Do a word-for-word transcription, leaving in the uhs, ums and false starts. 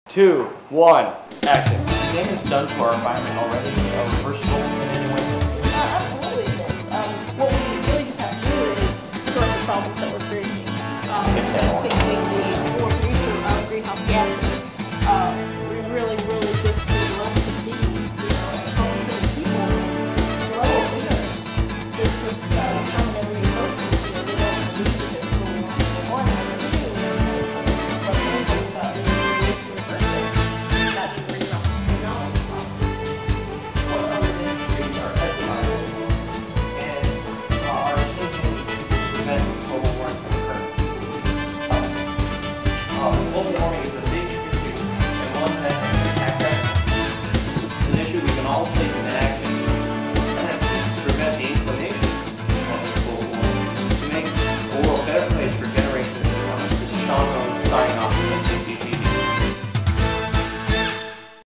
two, one, action. Damage done to our environment already uh, reversible in any way? Uh, absolutely, yes. Um, what we really just have to do is sort the problems that we're creating. Um, Fix that one. fixing the overproduction of greenhouse gases.